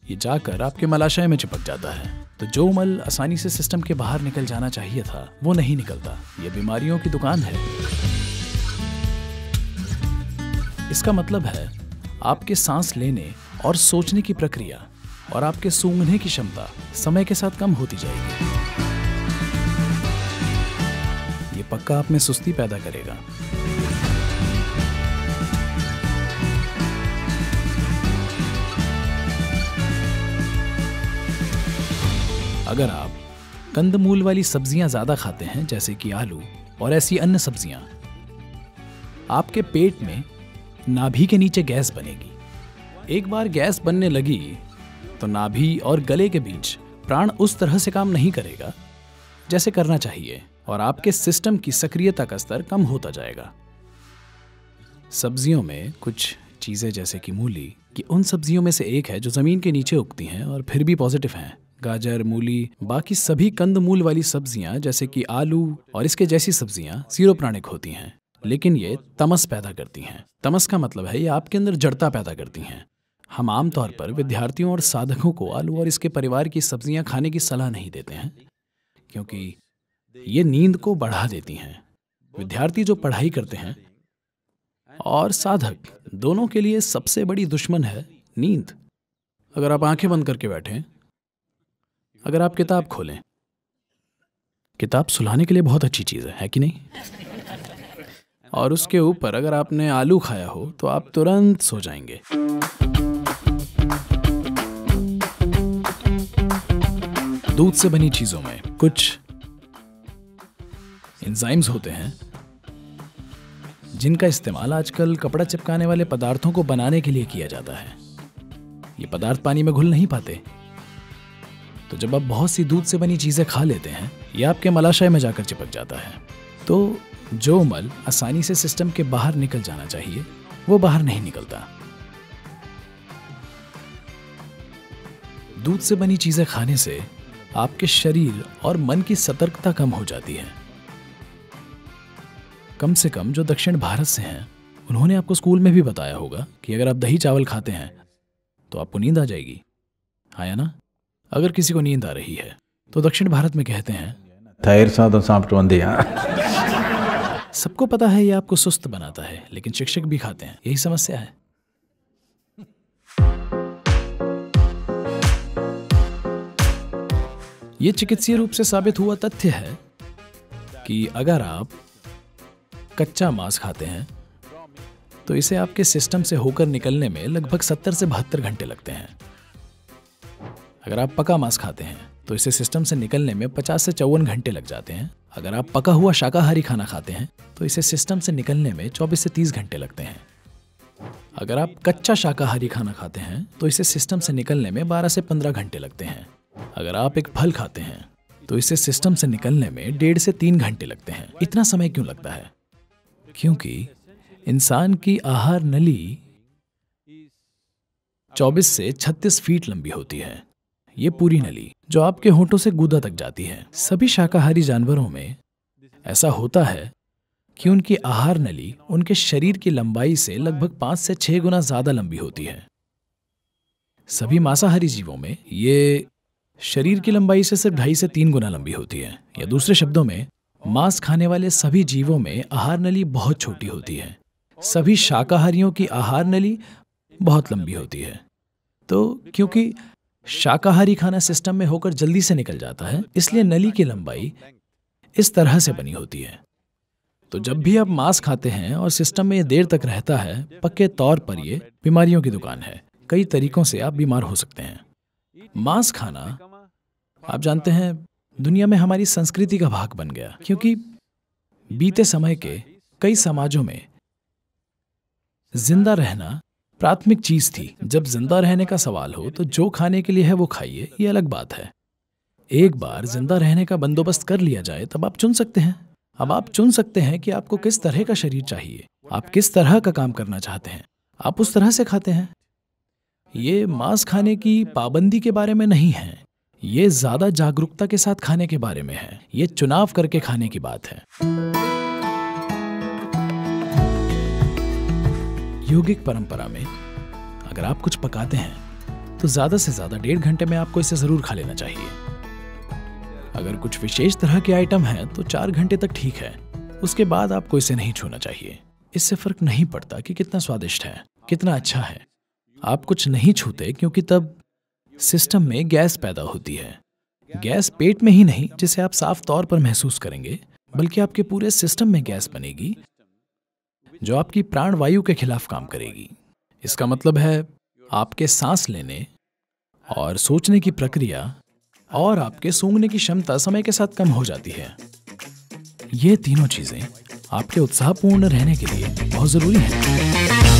ये जाकर आपके मलाशय में चिपक जाता है। तो जो मल आसानी से सिस्टम के बाहर निकल जाना चाहिए था वो नहीं निकलता। ये बीमारियों की दुकान है। इसका मतलब है आपके सांस लेने और सोचने की प्रक्रिया और आपके सूंघने की क्षमता समय के साथ कम होती जाएगी। ये पक्का आप में सुस्ती पैदा करेगा। अगर आप कंदमूल वाली सब्जियां ज्यादा खाते हैं, जैसे कि आलू और ऐसी अन्य सब्जियां, आपके पेट में नाभि के नीचे गैस बनेगी। एक बार गैस बनने लगी तो नाभि और गले के बीच प्राण उस तरह से काम नहीं करेगा जैसे करना चाहिए और आपके सिस्टम की सक्रियता का स्तर कम होता जाएगा। सब्जियों में कुछ चीजें जैसे कि मूली, कि उन सब्जियों में से एक है जो जमीन के नीचे उगती हैं और फिर भी पॉजिटिव हैं। गाजर, मूली, बाकी सभी कंदमूल वाली सब्जियां जैसे कि आलू और इसके जैसी सब्जियां जीरो प्राणिक होती हैं, लेकिन ये तमस पैदा करती हैं। तमस का मतलब है ये आपके अंदर जड़ता पैदा करती हैं। हम आमतौर पर विद्यार्थियों और साधकों को आलू और इसके परिवार की सब्जियां खाने की सलाह नहीं देते हैं, क्योंकि ये नींद को बढ़ा देती हैं। विद्यार्थी जो पढ़ाई करते हैं और साधक दोनों के लिए सबसे बड़ी दुश्मन है नींद। अगर आप आंखें बंद करके बैठें, अगर आप किताब खोलें, किताब सुलाने के लिए बहुत अच्छी चीज़ है कि नहीं? और उसके ऊपर अगर आपने आलू खाया हो तो आप तुरंत सो जाएंगे। दूध से बनी चीजों में कुछ एंजाइम्स होते हैं जिनका इस्तेमाल आजकल कपड़ा चिपकाने वाले पदार्थों को बनाने के लिए किया जाता है। ये पदार्थ पानी में घुल नहीं पाते, तो जब आप बहुत सी दूध से बनी चीजें खा लेते हैं, ये आपके मलाशय में जाकर चिपक जाता है। तो जो मल आसानी से सिस्टम के बाहर निकल जाना चाहिए वो बाहर नहीं निकलता। दूध से बनी चीजें खाने से आपके शरीर और मन की सतर्कता कम हो जाती है। कम से कम जो दक्षिण भारत से हैं, उन्होंने आपको स्कूल में भी बताया होगा कि अगर आप दही चावल खाते हैं तो आपको नींद आ जाएगी। आया ना? अगर किसी को नींद आ रही है तो दक्षिण भारत में कहते हैं तैर साधन साप्ट वंदिया। सबको पता है ये आपको सुस्त बनाता है, लेकिन शिक्षक भी खाते हैं। यही समस्या है। ये चिकित्सीय रूप से साबित हुआ तथ्य है कि अगर आप कच्चा मांस खाते हैं तो इसे आपके सिस्टम से होकर निकलने में लगभग 70 से 72 घंटे लगते हैं। अगर आप पका मांस खाते हैं तो इसे सिस्टम से निकलने में 50 से 54 घंटे लग जाते हैं। अगर आप पका हुआ शाकाहारी खाना खाते हैं तो इसे सिस्टम से निकलने में 24 से 30 घंटे लगते हैं। अगर आप कच्चा शाकाहारी खाना खाते हैं तो इसे सिस्टम से निकलने में 12 से 15 घंटे लगते हैं। अगर आप एक फल खाते हैं तो इसे सिस्टम से निकलने में 1.5 से 3 घंटे लगते हैं। इतना समय क्यों लगता है? क्योंकि इंसान की आहार नली 24 से 36 फीट लंबी होती है। ये पूरी नली जो आपके होंठों से गूदा तक जाती है। सभी शाकाहारी जानवरों में ऐसा होता है कि उनकी आहार नली उनके शरीर की लंबाई से लगभग 5 से 6 गुना ज्यादा लंबी होती है। सभी मांसाहारी जीवों में ये शरीर की लंबाई से सिर्फ 2.5 से 3 गुना लंबी होती है। या दूसरे शब्दों में, मांस खाने वाले सभी जीवों में आहार नली बहुत छोटी होती है। सभी शाकाहारियों की आहार नली बहुत लंबी होती है। तो क्योंकि शाकाहारी खाना सिस्टम में होकर जल्दी से निकल जाता है, इसलिए नली की लंबाई इस तरह से बनी होती है। तो जब भी आप मांस खाते हैं और सिस्टम में ये देर तक रहता है, पक्के तौर पर ये बीमारियों की दुकान है। कई तरीकों से आप बीमार हो सकते हैं। मांस खाना, आप जानते हैं, दुनिया में हमारी संस्कृति का भाग बन गया, क्योंकि बीते समय के कई समाजों में जिंदा रहना प्राथमिक चीज थी। जब जिंदा रहने का सवाल हो तो जो खाने के लिए है वो खाइए, ये अलग बात है। एक बार जिंदा रहने का बंदोबस्त कर लिया जाए तब आप चुन सकते हैं। अब आप चुन सकते हैं कि आपको किस तरह का शरीर चाहिए, आप किस तरह का काम करना चाहते हैं, आप उस तरह से खाते हैं। ये मांस खाने की पाबंदी के बारे में नहीं है, ये ज्यादा जागरूकता के साथ खाने के बारे में है। ये चुनाव करके खाने की बात है। योगिक परंपरा में अगर आप कुछ पकाते हैं तो ज्यादा से ज्यादा 1.5 घंटे में आपको इसे जरूर खा लेना चाहिए। अगर कुछ विशेष तरह के आइटम हैं तो 4 घंटे तक ठीक है, उसके बाद आपको इसे नहीं छूना चाहिए। इससे फर्क नहीं पड़ता कि कितना स्वादिष्ट है, कितना अच्छा है। आप कुछ नहीं छूते क्योंकि तब सिस्टम में गैस पैदा होती है। गैस पेट में ही नहीं जिसे आप साफ तौर पर महसूस करेंगे, बल्कि आपके पूरे सिस्टम में गैस बनेगी जो आपकी प्राण वायु के खिलाफ काम करेगी। इसका मतलब है आपके सांस लेने और सोचने की प्रक्रिया और आपके सूंघने की क्षमता समय के साथ कम हो जाती है। ये तीनों चीजें आपके उत्साहपूर्ण रहने के लिए बहुत जरूरी हैं।